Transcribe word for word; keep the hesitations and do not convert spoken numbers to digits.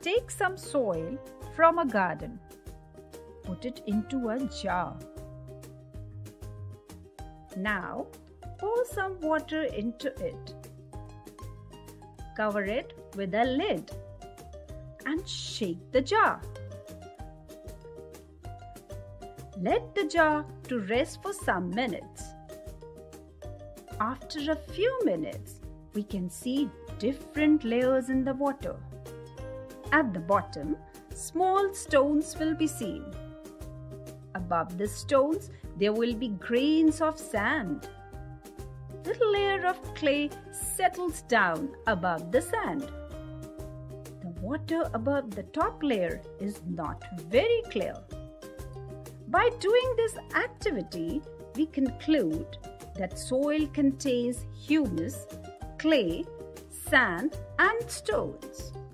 Take some soil from a garden. Put it into a jar. Now, pour some water into it. Cover it with a lid and shake the jar. Let the jar to rest for some minutes. After a few minutes, we can see different layers in the water. At the bottom, small stones will be seen. Above the stones, there will be grains of sand. Little layer of clay settles down above the sand. The water above the top layer is not very clear. By doing this activity, we conclude that soil contains humus, clay, sand, and stones.